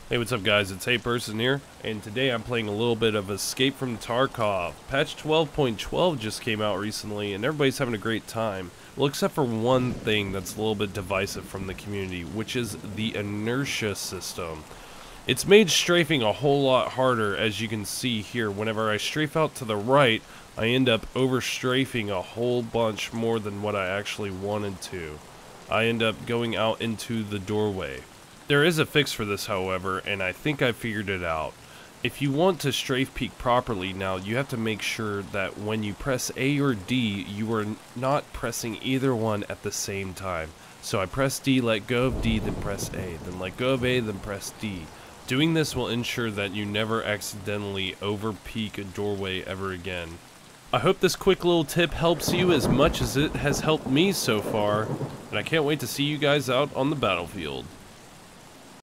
Hey, what's up guys, it's Thepersonnetwork here, and today I'm playing a little bit of Escape from Tarkov. Patch 12.12 just came out recently, and everybody's having a great time. Well, except for one thing that's a little bit divisive from the community, which is the inertia system. It's made strafing a whole lot harder, as you can see here. Whenever I strafe out to the right, I end up over-strafing a whole bunch more than what I actually wanted to. I end up going out into the doorway. There is a fix for this, however, and I think I figured it out. If you want to strafe peek properly now, you have to make sure that when you press A or D, you are not pressing either one at the same time. So I press D, let go of D, then press A, then let go of A, then press D. Doing this will ensure that you never accidentally over peek a doorway ever again. I hope this quick little tip helps you as much as it has helped me so far, and I can't wait to see you guys out on the battlefield.